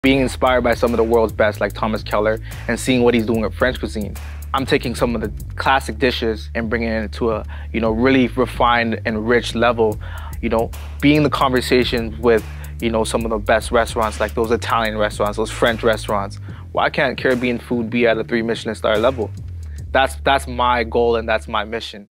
Being inspired by some of the world's best like Thomas Keller and seeing what he's doing with French cuisine, I'm taking some of the classic dishes and bringing it to a, really refined and rich level. Being in the conversation with, some of the best restaurants, like those Italian restaurants, those French restaurants. Why can't Caribbean food be at a 3 Michelin star level? That's my goal and that's my mission.